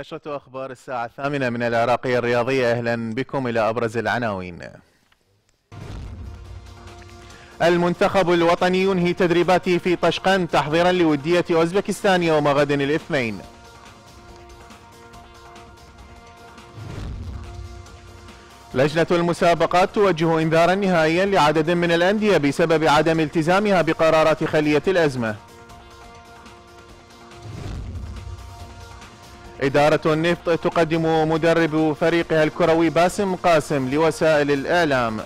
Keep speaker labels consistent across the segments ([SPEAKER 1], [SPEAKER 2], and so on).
[SPEAKER 1] نشرة أخبار الساعة 8 من العراقية الرياضية. أهلا بكم إلى أبرز العناوين. المنتخب الوطني ينهي تدريباته في طشقند تحضيرا لودية أوزبكستان يوم غد الاثنين. لجنة المسابقات توجه إنذارا نهائيا لعدد من الأندية بسبب عدم التزامها بقرارات خلية الأزمة. إدارة النفط تقدم مدرب فريقها الكروي باسم قاسم لوسائل الإعلام.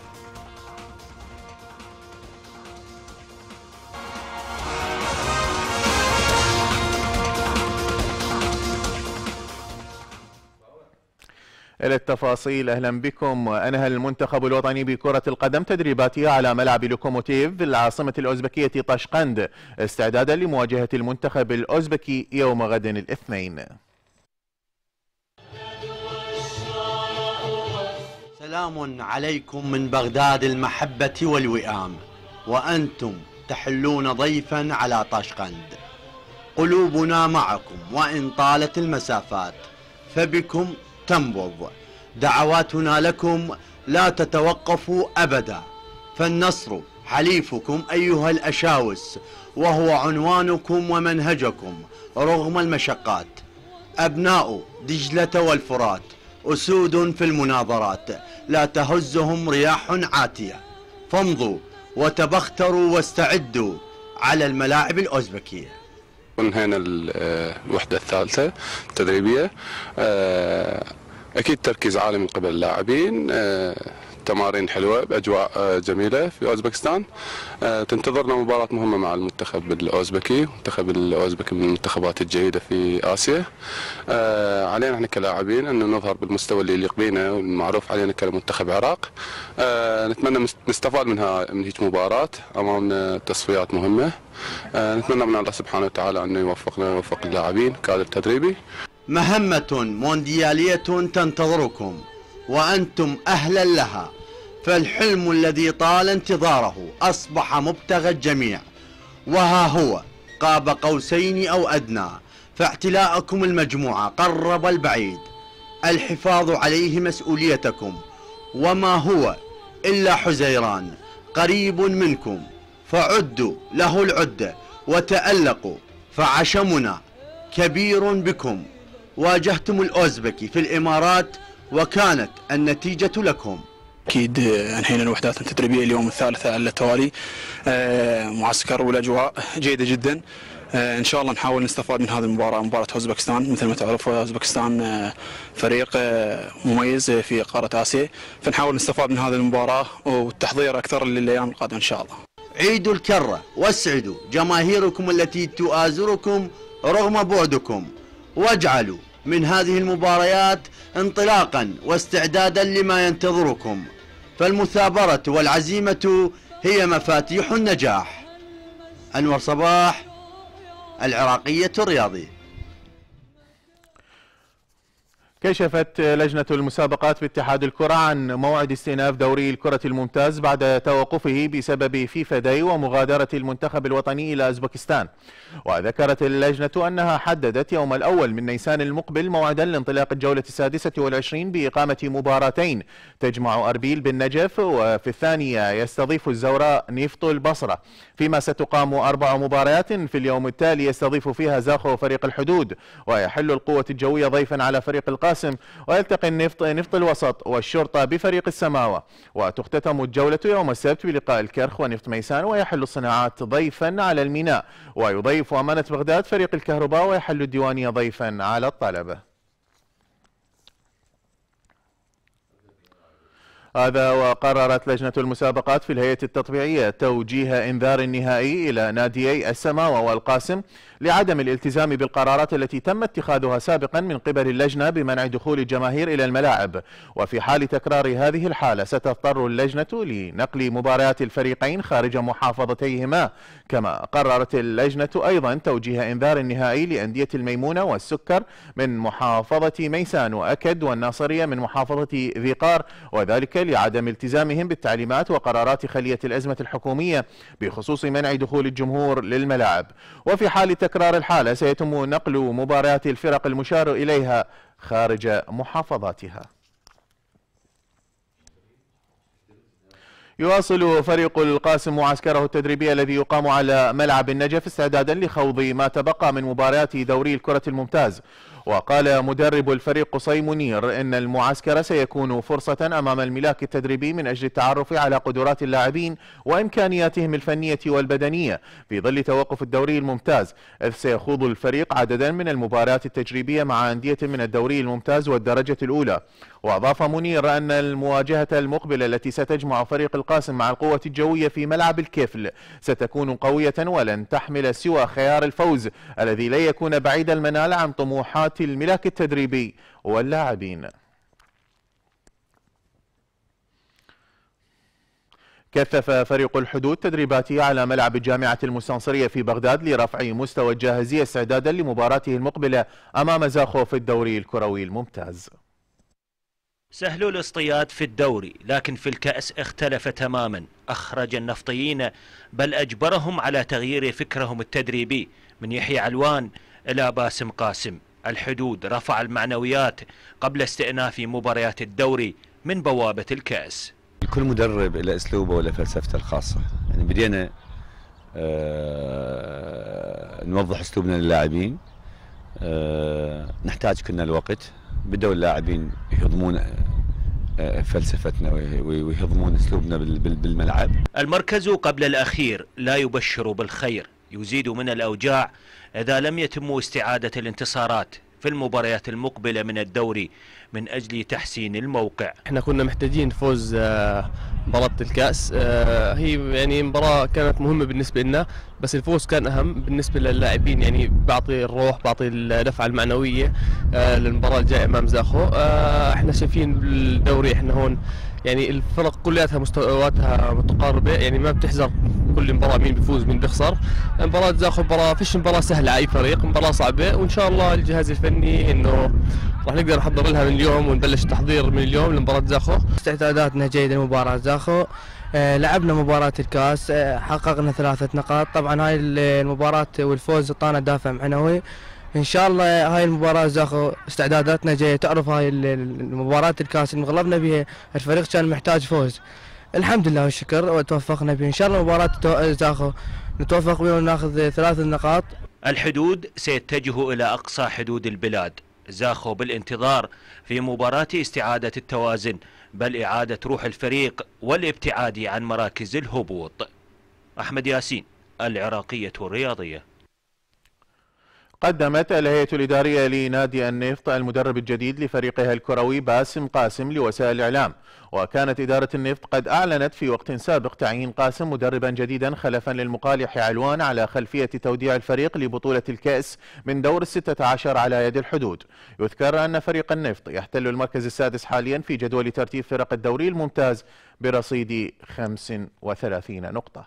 [SPEAKER 1] إلى التفاصيل. أهلا بكم. أنهى المنتخب الوطني بكرة القدم تدريباته على ملعب لوكوموتيف في العاصمة الأوزبكية طشقند استعدادا لمواجهة المنتخب الأوزبكي يوم غد الاثنين.
[SPEAKER 2] سلام عليكم من بغداد المحبة والوئام، وأنتم تحلون ضيفا على طشقند. قلوبنا معكم وإن طالت المسافات، فبكم تنبض. دعواتنا لكم لا تتوقف أبدا، فالنصر حليفكم أيها الأشاوس، وهو عنوانكم ومنهجكم رغم المشقات. أبناء دجلة والفرات أسود في المناظرات، لا تهزهم رياح عاتية، فامضوا وتبختروا واستعدوا على الملاعب الأوزبكية.
[SPEAKER 3] انهينا الوحدة الثالثة التدريبية، أكيد تركيز عالي من قبل اللاعبين، تمارين حلوة بأجواء جميلة في أوزبكستان. تنتظرنا مباراة مهمة مع المنتخب الأوزبكي. المنتخب الأوزبكي من المنتخبات الجيدة في آسيا. علينا احنا كلاعبين أن نظهر بالمستوى اللي يليق بينا والمعروف علينا كمنتخب عراق. نتمنى نستفاد من هيك مباراة. أمامنا تصفيات مهمة. نتمنى من الله سبحانه وتعالى أنه يوفقنا ويوفق اللاعبين كادر تدريبي.
[SPEAKER 2] مهمة مونديالية تنتظركم وأنتم أهلا لها، فالحلم الذي طال انتظاره أصبح مبتغى الجميع، وها هو قاب قوسين أو أدنى، فاعتلاءكم المجموعة قرب البعيد. الحفاظ عليه مسؤوليتكم، وما هو إلا حزيران قريب منكم، فعدوا له العدة وتألقوا، فعشمنا كبير بكم. واجهتم الأوزبكي في الإمارات وكانت النتيجة لكم.
[SPEAKER 4] أكيد أنهينا الوحدات التدريبية اليوم الثالثة على التوالي، معسكر والأجواء جيدة جدا. إن شاء الله نحاول نستفاد من هذه المباراة، مباراة أوزبكستان. مثل ما تعرفوا أوزبكستان فريق مميز في قارة آسيا، فنحاول نستفاد من هذه المباراة والتحضير أكثر للأيام القادمة إن شاء الله.
[SPEAKER 2] عيدوا الكرة واسعدوا جماهيركم التي تؤازركم رغم بعدكم، واجعلوا من هذه المباريات انطلاقا واستعدادا لما ينتظركم، فالمثابرة والعزيمة هي مفاتيح النجاح. أنور صباح، العراقية الرياضية.
[SPEAKER 1] كشفت لجنة المسابقات باتحاد الكرة عن موعد استئناف دوري الكرة الممتاز بعد توقفه بسبب فيفا داي ومغادرة المنتخب الوطني إلى أوزبكستان. وذكرت اللجنة أنها حددت يوم الأول من نيسان المقبل موعدا لانطلاق الجولة 26 بإقامة مباراتين تجمع أربيل بالنجف، وفي الثانية يستضيف الزوراء نفط البصرة، فيما ستقام 4 مباريات في اليوم التالي يستضيف فيها زاخو فريق الحدود، ويحل القوة الجوية ضيفا على فريق القاسم، ويلتقي نفط الوسط والشرطة بفريق السماوة. وتختتم الجولة يوم السبت بلقاء الكرخ ونفط ميسان، ويحل الصناعات ضيفا على الميناء، ويضيف أمانة بغداد فريق الكهرباء، ويحل الديوانية ضيفا على الطلبة. هذا وقررت لجنة المسابقات في الهيئة التطبيعية توجيه إنذار نهائي إلى ناديي السماوة والقاسم لعدم الالتزام بالقرارات التي تم اتخاذها سابقا من قبل اللجنة بمنع دخول الجماهير إلى الملاعب، وفي حال تكرار هذه الحالة ستضطر اللجنة لنقل مباريات الفريقين خارج محافظتيهما. كما قررت اللجنة أيضا توجيه إنذار نهائي لأندية الميمونة والسكر من محافظة ميسان وأكد والناصرية من محافظة ذي قار، وذلك لعدم التزامهم بالتعليمات وقرارات خلية الأزمة الحكومية بخصوص منع دخول الجمهور للملاعب. وفي حال تكرار الحالة سيتم نقل مباريات الفرق المشار إليها خارج محافظاتها. يواصل فريق القاسم معسكره التدريبي الذي يقام على ملعب النجف استعدادا لخوض ما تبقى من مباريات دوري الكرة الممتاز. وقال مدرب الفريق قصي منير إن المعسكر سيكون فرصة أمام الملاك التدريبي من أجل التعرف على قدرات اللاعبين وإمكانياتهم الفنية والبدنية في ظل توقف الدوري الممتاز، إذ سيخوض الفريق عددا من المباريات التجريبية مع أندية من الدوري الممتاز والدرجة الأولى. وأضاف منير أن المواجهة المقبلة التي ستجمع فريق القاسم مع القوة الجوية في ملعب الكفل ستكون قوية ولن تحمل سوى خيار الفوز الذي لا يكون بعيد المنال عن طموحات الملاك التدريبي واللاعبين. كثف فريق الحدود تدريباته على ملعب الجامعة المستنصرية في بغداد لرفع مستوى الجاهزية استعدادا لمباراته المقبلة أمام زاخو في الدوري الكروي الممتاز.
[SPEAKER 5] سهل الاصطياد في الدوري، لكن في الكأس اختلف تماما. أخرج النفطيين بل أجبرهم على تغيير فكرهم التدريبي من يحيى علوان إلى باسم قاسم. الحدود رفع المعنويات قبل استئناف مباريات الدوري من بوابة الكأس.
[SPEAKER 6] كل مدرب له أسلوبه وله فلسفته الخاصة. يعني بدينا نوضح أسلوبنا للاعبين، نحتاج كنا الوقت. بدأوا اللاعبين يهضمون فلسفتنا ويهضمون أسلوبنا بالملعب.
[SPEAKER 5] المركز قبل الأخير لا يبشر بالخير، يزيد من الأوجاع إذا لم يتم استعادة الانتصارات في المباريات المقبلة من الدوري من أجل تحسين الموقع.
[SPEAKER 7] احنا كنا محتاجين فوز مباراة الكأس، هي يعني مباراة كانت مهمة بالنسبة لنا، بس الفوز كان أهم بالنسبة للاعبين، يعني بعطي الروح، بعطي الدفعة المعنوية للمباراة الجاية أمام زاخو. احنا شايفين بالدوري احنا هون يعني الفرق كلياتها مستوياتها متقاربة، يعني ما بتحذر كل مباراة مين بيفوز مين بيخسر. مباراة زاخو مباراة فيش مباراة سهلة على أي فريق، مباراة صعبة، وإن شاء الله الجهاز الفني إنه راح نقدر نحضر لها من اليوم ونبلش تحضير من اليوم لمباراة زاخو.
[SPEAKER 8] استعداداتنا جيدة لمباراة زاخو، لعبنا مباراة الكاس، حققنا 3 نقاط. طبعا هاي المباراة والفوز اعطانا دافع معنوي. ان شاء الله هاي المباراة زاخو استعداداتنا جاية. تعرف هاي المباراة الكاس اللي غلبنا بها الفريق كان محتاج فوز، الحمد لله والشكر وتوفقنا به. ان شاء الله مباراة زاخو نتوفق بها وناخذ 3 نقاط.
[SPEAKER 5] الحدود سيتجه الى اقصى حدود البلاد، زاخو بالانتظار في مباراة استعادة التوازن بل إعادة روح الفريق والابتعاد عن مراكز الهبوط. أحمد ياسين، العراقية الرياضية.
[SPEAKER 1] قدمت الهيئة الإدارية لنادي النفط المدرب الجديد لفريقها الكروي باسم قاسم لوسائل الإعلام. وكانت إدارة النفط قد أعلنت في وقت سابق تعيين قاسم مدربا جديدا خلفا للمقال يحيى علوان على خلفية توديع الفريق لبطولة الكأس من دور 16 على يد الحدود. يذكر أن فريق النفط يحتل المركز السادس حاليا في جدول ترتيب فرق الدوري الممتاز برصيد 35 نقطة.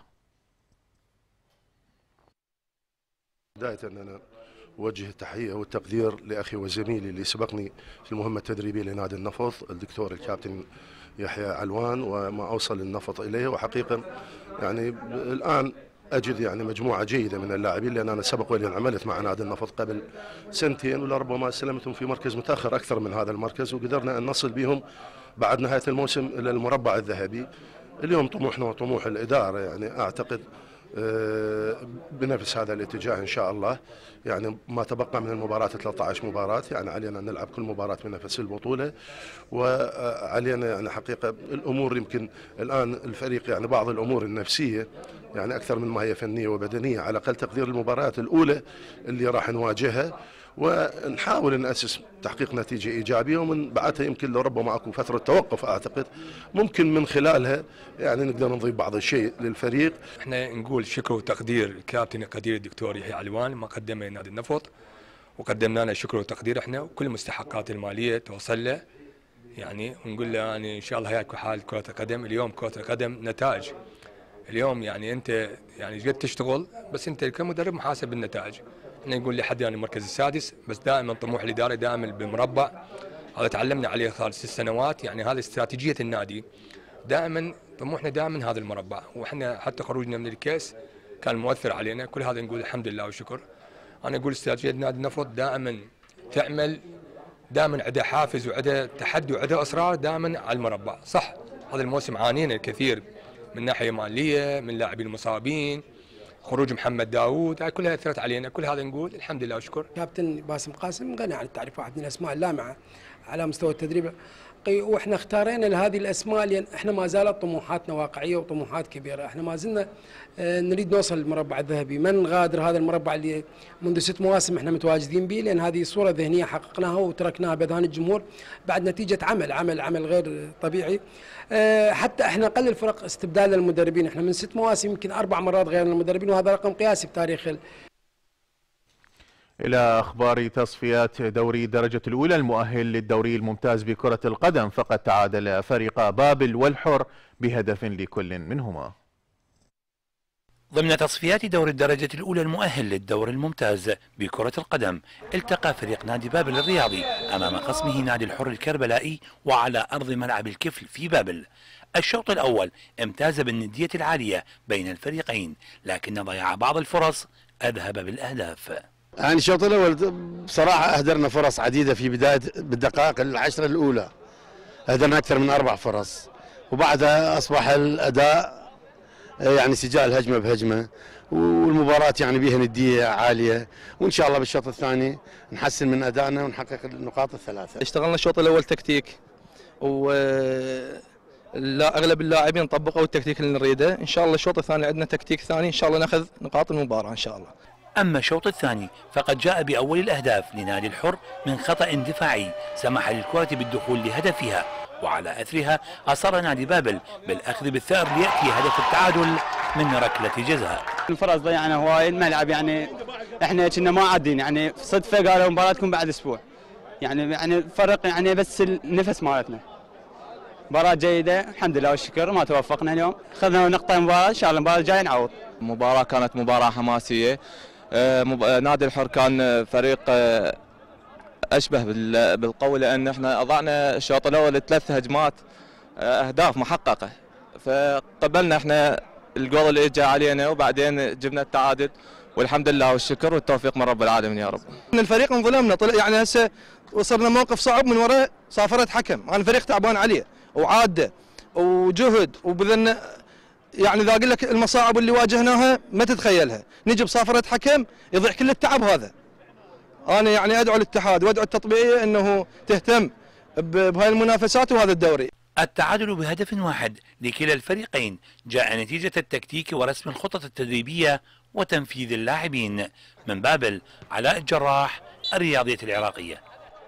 [SPEAKER 9] بداية أننا أوجه التحية والتقدير لأخي وزميلي اللي سبقني في المهمة التدريبية لنادي النفط، الدكتور الكابتن يحيى علوان، وما أوصل النفط إليه. وحقيقة يعني الآن أجد يعني مجموعة جيدة من اللاعبين، لأن أنا سبق ولي عملت مع نادي النفط قبل 2 ولربما استلمتهم في مركز متأخر أكثر من هذا المركز، وقدرنا أن نصل بهم بعد نهاية الموسم إلى المربع الذهبي. اليوم طموحنا وطموح الإدارة يعني أعتقد بنفس هذا الاتجاه إن شاء الله. يعني ما تبقى من المباراة 13 مباراة، يعني علينا أن نلعب كل مباراة من نفس البطولة، وعلينا يعني حقيقة الأمور يمكن الآن الفريق يعني بعض الأمور النفسية يعني أكثر من ما هي فنية وبدنية، على أقل تقدير المباريات الأولى اللي راح نواجهها، ونحاول نأسس تحقيق نتيجة إيجابية، ومن بعدها يمكن لو ربما أكو فترة توقف أعتقد ممكن من خلالها يعني نقدر نضيف بعض الشيء للفريق.
[SPEAKER 10] احنا نقول شكر وتقدير الكابتن القدير الدكتور يحيى علوان ما قدمه لنادي النفط، وقدمنا له شكر وتقدير احنا، وكل المستحقات المالية توصل له يعني، ونقول له يعني إن شاء الله هيك حال كرة القدم. اليوم كرة القدم نتائج، اليوم يعني أنت يعني قد تشتغل بس أنت كمدرب محاسب بالنتائج. احنا نقول لحد يعني المركز السادس، بس دائما طموح الإدارة دائما بالمربع هذا تعلمنا عليه خلال 6 سنوات. يعني هذه استراتيجيه النادي، دائما طموحنا دائما هذا المربع، واحنا حتى خروجنا من الكاس كان مؤثر علينا. كل هذا نقول الحمد لله والشكر. انا اقول استراتيجيه نادي النفط دائما تعمل، دائما عندها حافز وعندها تحدي وعندها اصرار دائما على المربع. صح هذا الموسم عانينا الكثير من ناحيه ماليه، من لاعبين المصابين، خروج محمد داوود، هاي كلها اثرت علينا. كل هذا نقول الحمد لله والشكر.
[SPEAKER 11] كابتن باسم قاسم غني عن التعريف، واحد من الاسماء اللامعه على مستوى التدريب، واحنا اختارينا لهذه الاسماء لان احنا ما زالت طموحاتنا واقعيه وطموحات كبيره. احنا ما زلنا نريد نوصل للمربع الذهبي، ما نغادر هذا المربع اللي منذ 6 مواسم احنا متواجدين به، لان هذه صوره ذهنيه حققناها وتركناها باذهان الجمهور بعد نتيجه عمل غير طبيعي. حتى احنا قل الفرق استبدال المدربين، احنا من 6 مواسم يمكن 4 مرات غيرنا المدربين، وهذا رقم قياسي بتاريخ.
[SPEAKER 1] إلى أخبار تصفيات دوري الدرجة الأولى المؤهل للدوري الممتاز بكرة القدم، فقد تعادل فريق بابل والحر بهدف لكل منهما.
[SPEAKER 12] ضمن تصفيات دوري الدرجة الأولى المؤهل للدور الممتاز بكرة القدم، التقى فريق نادي بابل الرياضي أمام خصمه نادي الحر الكربلائي وعلى أرض ملعب الكفل في بابل. الشوط الأول امتاز بالندية العالية بين الفريقين، لكن ضياع بعض الفرص أذهب بالأهداف.
[SPEAKER 13] يعني الشوط الاول بصراحه اهدرنا فرص عديده في بدايه بالدقائق العشره الاولى، اهدرنا اكثر من 4 فرص، وبعدها اصبح الاداء يعني سجال هجمه بهجمه، والمباراه يعني بها نديه عاليه، وان شاء الله بالشوط الثاني نحسن من ادائنا ونحقق النقاط ال3.
[SPEAKER 14] اشتغلنا الشوط الاول تكتيك، اغلب اللاعبين طبقوا التكتيك اللي نريده. ان شاء الله الشوط الثاني عندنا تكتيك ثاني، ان شاء الله ناخذ نقاط المباراه ان شاء الله.
[SPEAKER 12] أما الشوط الثاني فقد جاء بأول الأهداف لنادي الحر من خطأ دفاعي سمح للكرة بالدخول لهدفها، وعلى أثرها أصر نادي بابل بالأخذ بالثأر ليأتي هدف التعادل من ركلة جزاء.
[SPEAKER 15] الفرص ضيعنا هواي، الملعب يعني احنا كنا ما عادين، يعني صدفة قالوا مباراتكم بعد أسبوع، يعني فرق يعني بس النفس مالتنا. مباراة جيدة الحمد لله والشكر، ما توفقنا اليوم، أخذنا نقطة مباراة، إن شاء الله المباراة الجاية نعوض.
[SPEAKER 16] المباراة كانت مباراة حماسية. نادي الحر كان فريق أشبه بالقوة، لأن احنا أضعنا الشوط الأول 3 هجمات أهداف محققة، فقبلنا احنا الجول اللي اجى علينا وبعدين جبنا التعادل، والحمد لله والشكر والتوفيق من رب العالمين يا رب.
[SPEAKER 14] الفريق انظلمنا، طلع يعني هسه وصلنا موقف صعب من وراء صافرة حكم، انا الفريق تعبان عليه وعاده وجهد وبذلنا، يعني اذا اقول لك المصاعب اللي واجهناها ما تتخيلها، نجي بصافرة حكم يضيع كل التعب هذا. انا يعني ادعو الاتحاد وادعو التطبيقيه انه تهتم بهاي المنافسات وهذا الدوري.
[SPEAKER 12] التعادل بهدف واحد لكلا الفريقين جاء نتيجة التكتيك ورسم الخطط التدريبية وتنفيذ اللاعبين. من بابل علاء الجراح، الرياضية العراقية.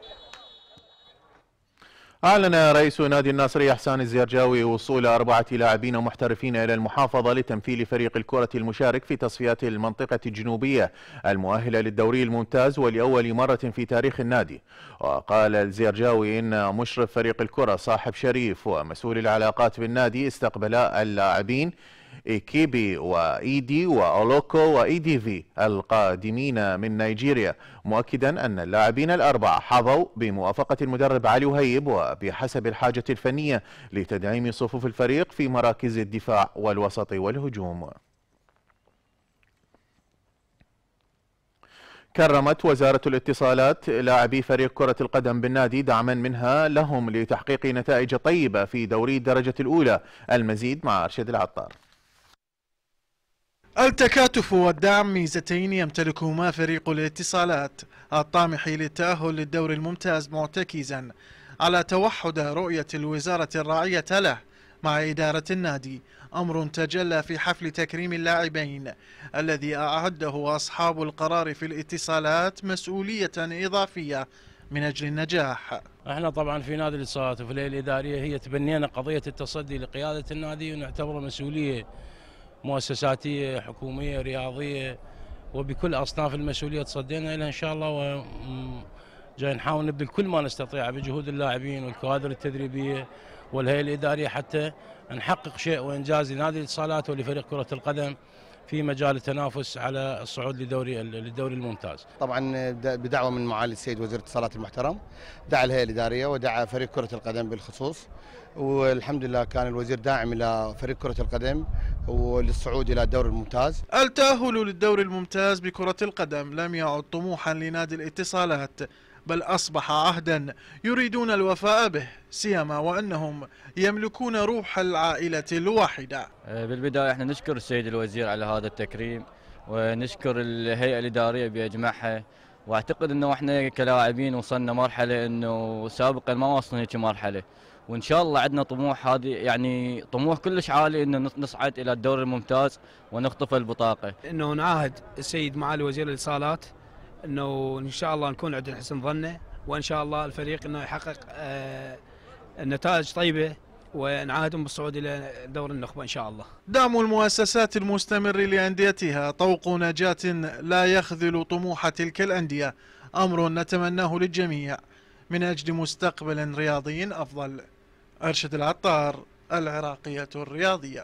[SPEAKER 1] أعلن رئيس نادي الناصرية إحسان الزيرجاوي وصول 4 لاعبين محترفين إلى المحافظة لتمثيل فريق الكرة المشارك في تصفيات المنطقة الجنوبية المؤهلة للدوري الممتاز ولأول مرة في تاريخ النادي. وقال الزيرجاوي إن مشرف فريق الكرة صاحب شريف ومسؤول العلاقات بالنادي استقبلا اللاعبين إيكيبي وإيدي وأولوكو وإيدي في القادمين من نيجيريا، مؤكدا أن اللاعبين ال4 حظوا بموافقة المدرب علي وهيب وبحسب الحاجة الفنية لتدعيم صفوف الفريق في مراكز الدفاع والوسط والهجوم. كرمت وزارة الاتصالات لاعبي فريق كرة القدم بالنادي دعما منها لهم لتحقيق نتائج طيبة في دوري الدرجة الأولى. المزيد مع أرشد العطار.
[SPEAKER 17] التكاتف والدعم ميزتين يمتلكهما فريق الاتصالات الطامح للتأهل للدور الممتاز، معتكزا على توحد رؤية الوزارة الراعية له مع إدارة النادي، أمر تجلى في حفل تكريم اللاعبين الذي أعده أصحاب القرار في الاتصالات مسؤولية إضافية من أجل النجاح.
[SPEAKER 18] احنا طبعا في نادي الاتصالات وفي الهيئة الإدارية هي تبنينا قضية التصدي لقيادة النادي، ونعتبره مسؤولية مؤسساتية حكومية رياضية، وبكل أصناف المسؤولية تصدينا لها إن شاء الله، وجاي نحاول نبذل كل ما نستطيع بجهود اللاعبين والكوادر التدريبية والهيئة الإدارية حتى نحقق شيء وإنجاز لنادي الاتصالات ولفريق كرة القدم في مجال التنافس على الصعود للدوري الممتاز.
[SPEAKER 19] طبعا بدعوه من معالي السيد وزير الاتصالات المحترم، دعا الهيئه الاداريه ودعا فريق كره القدم بالخصوص، والحمد لله كان الوزير داعم الى فريق كره القدم وللصعود الى الدوري الممتاز.
[SPEAKER 17] التأهل للدوري الممتاز بكرة القدم لم يعد طموحا لنادي الاتصالات، بل أصبح عهدا يريدون الوفاء به، سيما وأنهم يملكون روح العائلة الواحدة.
[SPEAKER 20] بالبداية احنا نشكر السيد الوزير على هذا التكريم، ونشكر الهيئة الإدارية بأجمعها، واعتقد انه احنا كلاعبين وصلنا مرحلة انه سابقا ما وصلنا هيك مرحلة، وان شاء الله عندنا طموح، هذه يعني طموح كلش عالي انه نصعد الى الدوري الممتاز ونخطف البطاقة.
[SPEAKER 21] انه نعاهد السيد معالي وزير الاتصالات انه ان شاء الله نكون عند حسن ظنه، وان شاء الله الفريق انه يحقق نتائج طيبه، ونعاهدهم بالصعود الى دور النخبه ان شاء الله.
[SPEAKER 17] دعم المؤسسات المستمر لانديتها طوق نجاة لا يخذل طموح تلك الانديه، امر نتمناه للجميع من اجل مستقبل رياضي افضل. أرشد العطار، العراقية الرياضية.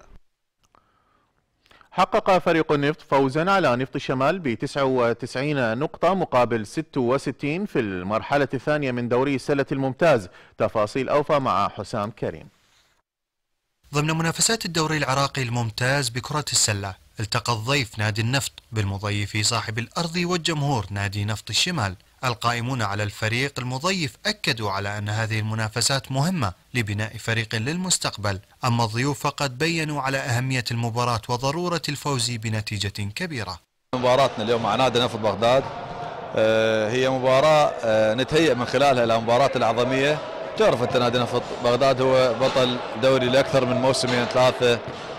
[SPEAKER 1] حقق فريق النفط فوزا على نفط الشمال ب 99 نقطة مقابل 66 في المرحلة الثانية من دوري السلة الممتاز. تفاصيل أوفى مع حسام كريم.
[SPEAKER 22] ضمن منافسات الدوري العراقي الممتاز بكرة السلة، التقى الضيف نادي النفط بالمضيف صاحب الأرض والجمهور نادي نفط الشمال. القائمون على الفريق المضيف أكدوا على أن هذه المنافسات مهمة لبناء فريق للمستقبل، أما الضيوف فقد بيّنوا على أهمية المباراة وضرورة الفوز بنتيجة كبيرة.
[SPEAKER 23] مباراتنا اليوم مع نادي نفط بغداد هي مباراة نتهيأ من خلالها إلى مباراة الأعظمية. تعرف أنت نادي نفط بغداد هو بطل دوري لأكثر من موسمين 3،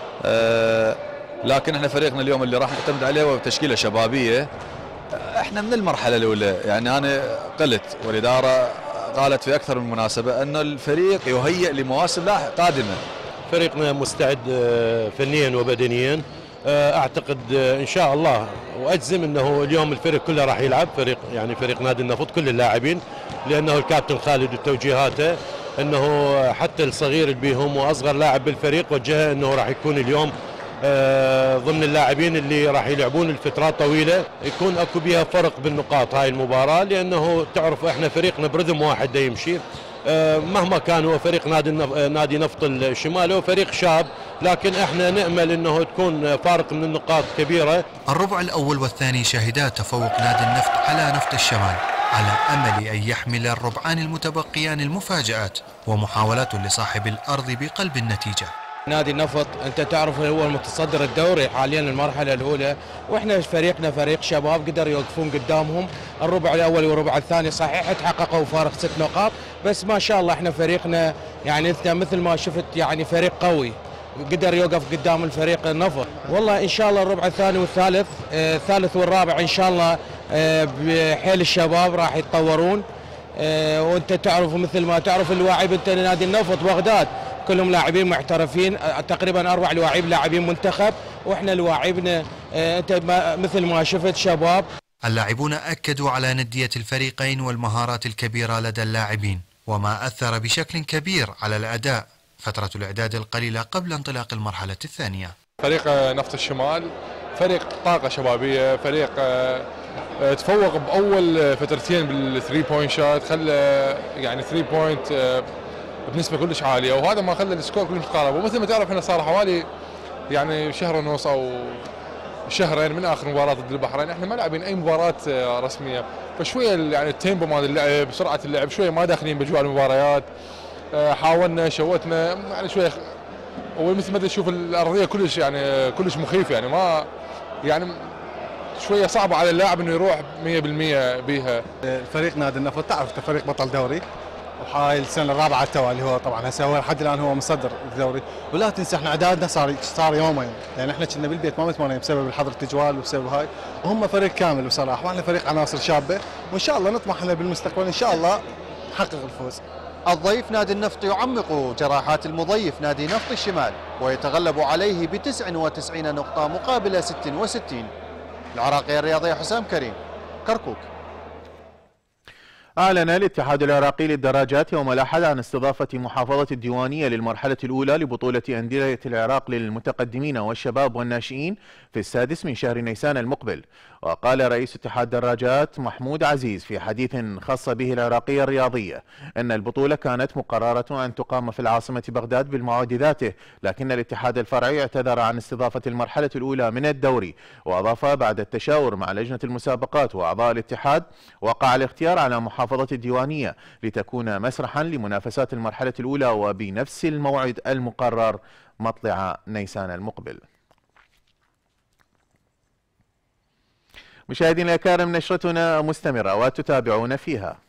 [SPEAKER 23] لكن احنا فريقنا اليوم اللي راح نعتمد عليه هو تشكيلة شبابية. احنا من المرحلة الأولى، يعني أنا قلت والإدارة قالت في أكثر من مناسبة أن الفريق يهيئ لمواسم قادمة.
[SPEAKER 24] فريقنا مستعد فنيا وبدنيا، أعتقد إن شاء الله وأجزم أنه اليوم الفريق كله راح يلعب، فريق نادي النفط كل اللاعبين، لأنه الكابتن خالد وتوجيهاته أنه حتى الصغير اللي بيهم وأصغر لاعب بالفريق وجهه أنه راح يكون اليوم ضمن اللاعبين اللي راح يلعبون لفترات طويله، يكون اكو بها فرق بالنقاط هاي المباراه، لانه تعرف احنا فريقنا برذم واحد دا يمشي، مهما كان هو فريق نادي نفط الشمال هو فريق شاب، لكن احنا نامل انه تكون فارق من النقاط كبيره.
[SPEAKER 22] الربع الاول والثاني شهدا تفوق نادي النفط على نفط الشمال، على امل ان يحمل الربعان المتبقيان المفاجات ومحاولات لصاحب الارض بقلب النتيجه.
[SPEAKER 25] نادي النفط انت تعرف هو المتصدر الدوري حاليا المرحله الاولى، واحنا فريقنا فريق شباب قدر يوقفون قدامهم. الربع الاول والربع الثاني صحيح تحققوا فارق 6 نقاط، بس ما شاء الله احنا فريقنا يعني انت مثل ما شفت يعني فريق قوي قدر يوقف قدام الفريق النفط. والله ان شاء الله الربع الثاني والثالث الثالث والرابع ان شاء الله بحيل الشباب راح يتطورون، وانت تعرف مثل ما تعرف اللاعب انت نادي النفط بغداد كلهم لاعبين محترفين، تقريبا 4 لاعبين لاعبين منتخب، واحنا لاعبنا انت مثل ما شفت شباب.
[SPEAKER 22] اللاعبون اكدوا على ندية الفريقين والمهارات الكبيرة لدى اللاعبين، وما اثر بشكل كبير على الاداء فترة الاعداد القليلة قبل انطلاق المرحلة الثانية.
[SPEAKER 3] فريق نفط الشمال فريق طاقة شبابية، فريق تفوق باول فترتين بالثري بوينت شوت، خلى يعني 3 بوينت بنسبة كلش عالية، وهذا ما خلى السكور كلش متقارب. ومثل ما تعرف احنا صار حوالي يعني شهر ونص او شهرين من اخر مباراة ضد البحرين احنا ما لاعبين اي مباراة رسمية، فشوية يعني التيمبو مال اللعب، سرعة اللعب شوية ما داخلين بجوع المباريات. حاولنا شوتنا يعني شوية، ومثل ما تشوف الارضية كلش يعني كلش مخيفة، يعني ما يعني شوية صعبة على اللاعب انه يروح 100% بيها.
[SPEAKER 26] فريق نادي النفط تعرف فريق بطل دوري، وهاي السنه الرابعه التوالي اللي هو طبعا هسه هو لحد الان هو مصدر الدوري، ولا تنسى احنا اعدادنا صار يومين، يعني احنا كنا بالبيت ما متمرنين بسبب الحظر التجوال وبسبب هاي، وهم فريق كامل بصراحه، واحنا فريق عناصر شابه، وان شاء الله نطمح احنا بالمستقبل ان شاء الله نحقق الفوز.
[SPEAKER 27] الضيف نادي النفط يعمق جراحات المضيف نادي نفط الشمال ويتغلب عليه ب 99 نقطه مقابل 66. العراقية الرياضية حسام كريم، كركوك.
[SPEAKER 1] أعلن الاتحاد العراقي للدراجات يوم الأحد عن استضافة محافظة الديوانية للمرحلة الأولى لبطولة أندية العراق للمتقدمين والشباب والناشئين في 6 من شهر نيسان المقبل. وقال رئيس اتحاد الدراجات محمود عزيز في حديث خاص به العراقية الرياضية أن البطولة كانت مقررة أن تقام في العاصمة بغداد بالموعد ذاته، لكن الاتحاد الفرعي اعتذر عن استضافة المرحلة الأولى من الدوري. وأضاف بعد التشاور مع لجنة المسابقات وأعضاء الاتحاد وقع الاختيار على محافظة الديوانية لتكون مسرحا لمنافسات المرحلة الأولى وبنفس الموعد المقرر مطلع نيسان المقبل. مشاهدينا الكرام، نشرتنا مستمرة وتتابعون فيها.